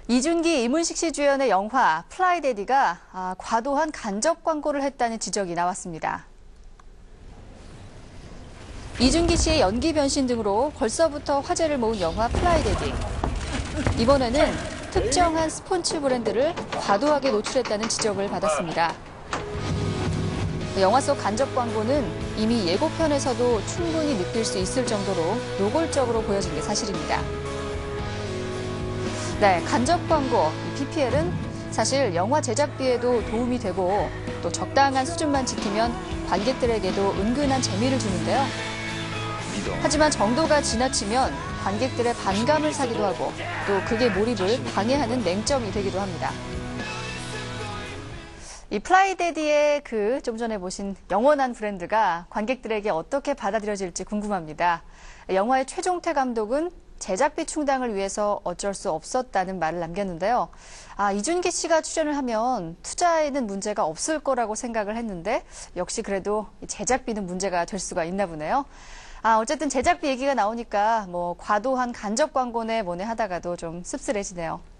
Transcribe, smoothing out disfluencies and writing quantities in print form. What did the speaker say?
이준기, 이문식 씨 주연의 영화 플라이데디가 과도한 간접 광고를 했다는 지적이 나왔습니다. 이준기 씨의 연기 변신 등으로 벌써부터 화제를 모은 영화 플라이데디. 이번에는 특정한 스포츠 브랜드를 과도하게 노출했다는 지적을 받았습니다. 영화 속 간접 광고는 이미 예고편에서도 충분히 느낄 수 있을 정도로 노골적으로 보여진 게 사실입니다. 네, 간접 광고, PPL은 사실 영화 제작비에도 도움이 되고 또 적당한 수준만 지키면 관객들에게도 은근한 재미를 주는데요. 하지만 정도가 지나치면 관객들의 반감을 사기도 하고 또 극의 몰입을 방해하는 맹점이 되기도 합니다. 이 플라이데디의 좀 전에 보신 영원한 브랜드가 관객들에게 어떻게 받아들여질지 궁금합니다. 영화의 최종태 감독은 제작비 충당을 위해서 어쩔 수 없었다는 말을 남겼는데요. 이준기 씨가 출연을 하면 투자에는 문제가 없을 거라고 생각을 했는데 역시 그래도 제작비는 문제가 될 수가 있나 보네요. 어쨌든 제작비 얘기가 나오니까 과도한 간접 광고네 뭐네 하다가도 좀 씁쓸해지네요.